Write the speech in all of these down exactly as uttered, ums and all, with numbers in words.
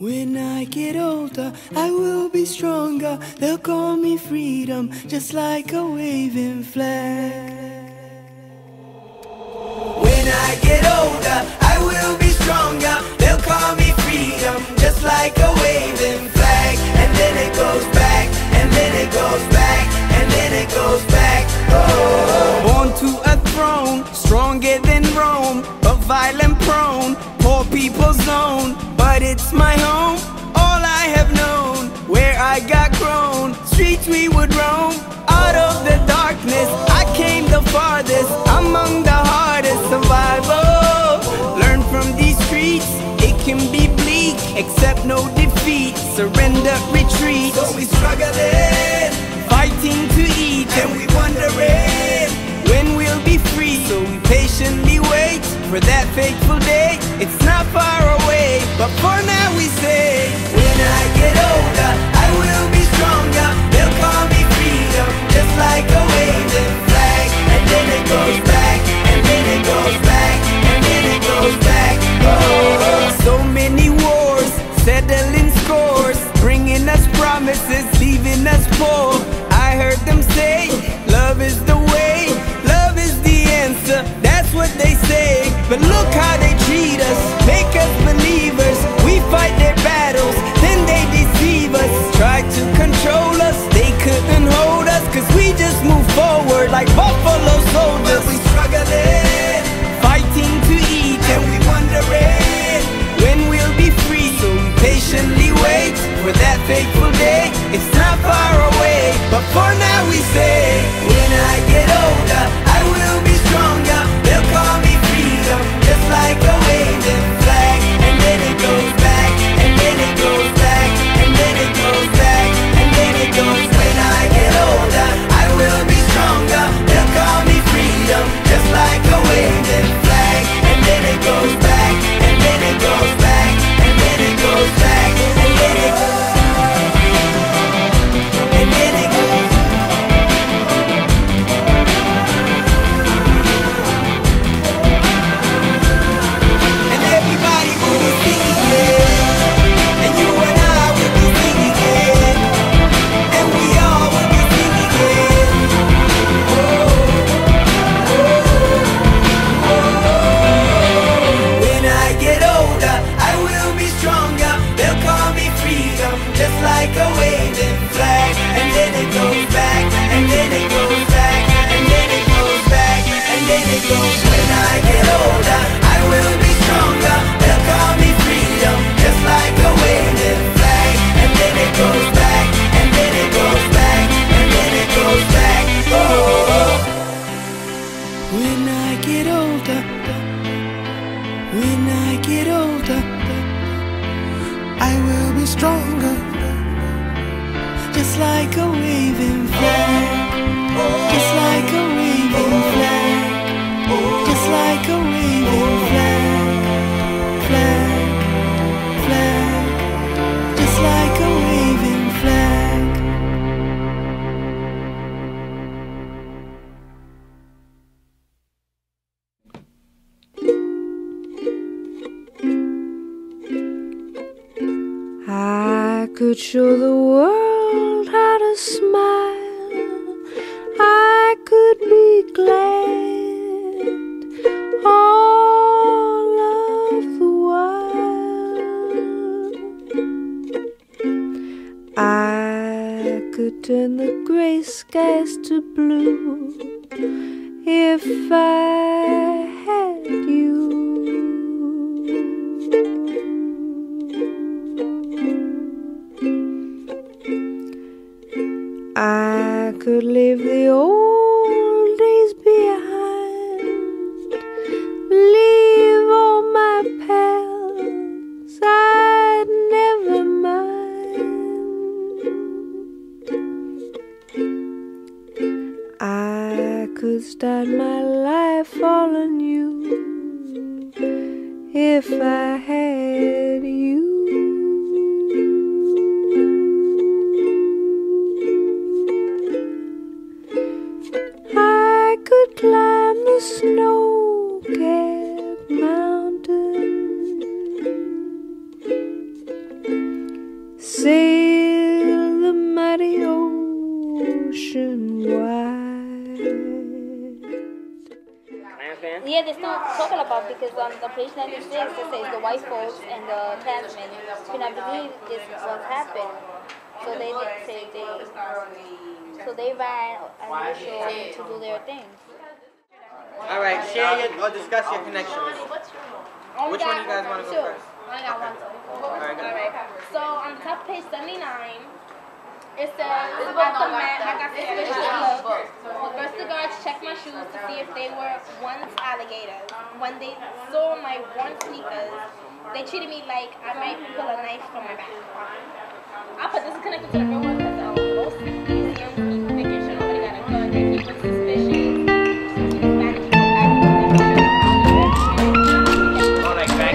When I get older, I will be stronger. They'll call me freedom, just like a waving flag. When I get older, I will be stronger. They'll call me freedom, just like a waving flag. And then it goes back, and then it goes back, and then it goes back. Oh. Born to a throne, stronger than Rome, but violent prone, poor people's zone. But it's my home, all I have known, where I got grown. Streets we would roam, out of the darkness I came the farthest, among the hardest. Survival, learn from these streets, it can be bleak, accept no defeat, surrender, retreat. So we struggling, fighting to eat, and we wondering when we'll be free. So we patiently wait for that fateful day. It's not far away, but for now we say, when I get older, I will be stronger. They'll call me freedom, just like a waving flag. And then it goes back, and then it goes back, and then it goes back. Oh, so many wars, settling scores, bringing us promises, leaving us poor. I heard them say, love is the way, love is the answer, that's what they say. But look how they treat us, make us believers. We fight their battles, then they deceive us. Try to control us, they couldn't hold us, cause we just move forward like buffalo soldiers. But we struggling, fighting to eat, and we wondering when we'll be free. So we patiently wait for that fateful day. It's not far away, but for now we say, when I get older, I will be stronger. They'll call me freedom, just like a waving flag. And then it goes back, and then it goes back, and then it goes back, and then it goes. When I get older, I will be stronger. They'll call me freedom, just like a waving flag. And then it goes back, and then it goes back, and then it goes back, and then it goes. Like a waving flag, and then it goes back, and then it goes back, and then it goes back, and then it goes. When I get older, I will be stronger. They'll call me freedom, just like a waving flag. And then it goes back, and then it goes back, and then it goes back. Oh, when I get older, when I get older, I will be stronger. Just like a waving flag, just like a waving flag, just like a waving flag, flag, flag, just like a waving flag. I could show the world how to smile, I could be glad all of the while. I could turn the gray skies to blue if I had you. I could leave the old days behind, leave all my pals, I'd never mind. I could start my life all anew if I had you. I could climb the snow-capped mountain sail the mighty ocean wide. Yeah, they start talking about because on the page ninety-six it says the white folks and the Klansmen could not believe this was happened. So they did say they so they ran an initial to do their thing. Alright, share your or discuss your connections. Which one do you guys want to go first? I got one. Alright, go. Alright. So on the top of page seventy-nine, it says about the man. I got suspicious look. First the guards checked my shoes to see if they were once alligators. When they saw my worn sneakers, they treated me like I might pull a knife from my back. I put this is connected to the real one because um, most museums keep making sure nobody got a gun. They keep it suspicious. Oh, like back?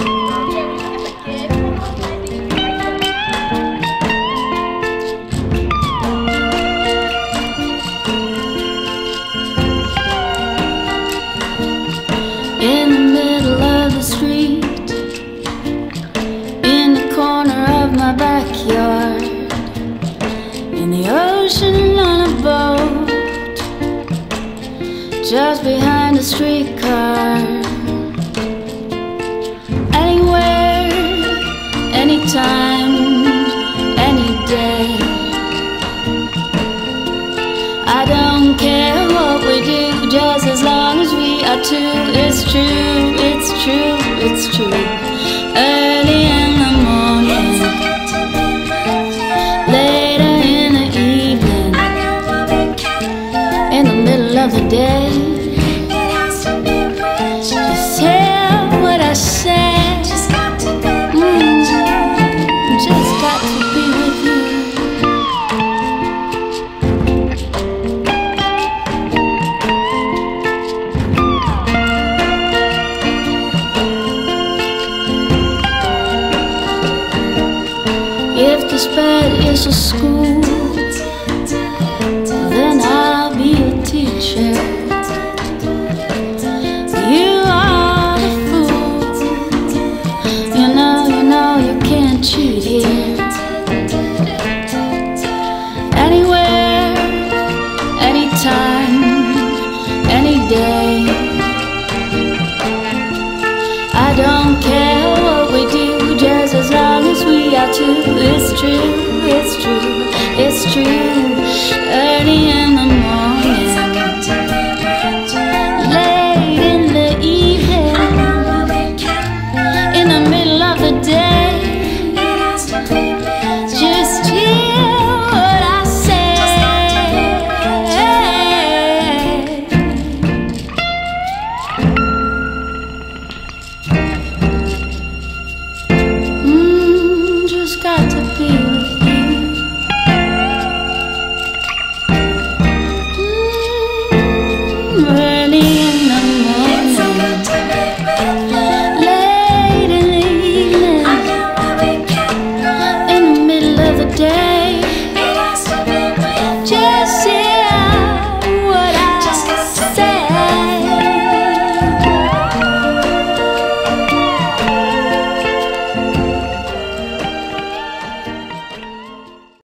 In the middle of the street, in the corner of my backyard, in the ocean on a boat, just behind a streetcar. Anywhere, anytime, any day. I don't care what we do, just as long as we are two. It's true, it's true, it's true. Early in the morning, later in the evening, in the middle of the day. Just hear what I say. Mm, just got to be with you. If this bed is a school, then I'll be a teacher. You are the fool. You know, you know you can't cheat here. Anywhere, anytime, any day. I don't care what we do, just as long as we are two. It's true, it's true.